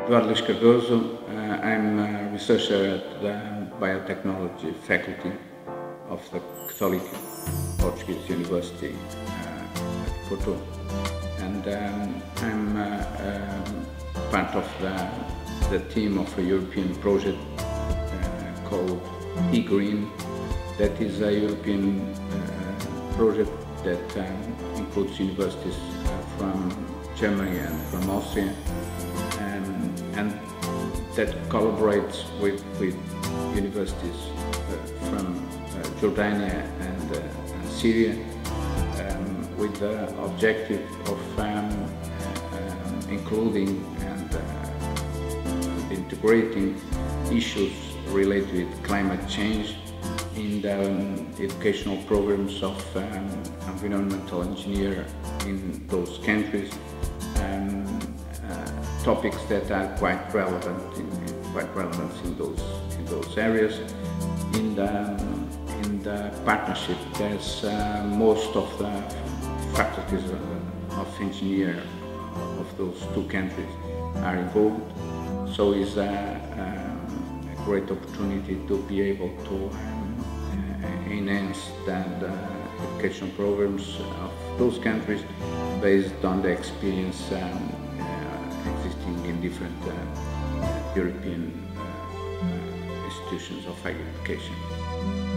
Eduardo Luís Cardoso. I'm a researcher at the Biotechnology Faculty of the Catholic Portuguese University at Porto. And I'm part of the team of a European project called eGreen. That is a European project that includes universities from Germany and from Austria, and that collaborates with universities from Jordania and Syria, with the objective of including and integrating issues related with climate change in the educational programs of environmental engineer in those countries, topics that are quite relevant in those areas. In the partnership, there's most of the faculties of engineer of those two countries are involved, so it's a great opportunity to be able to enhance the education programs of those countries based on the experience existing in different European institutions of higher education.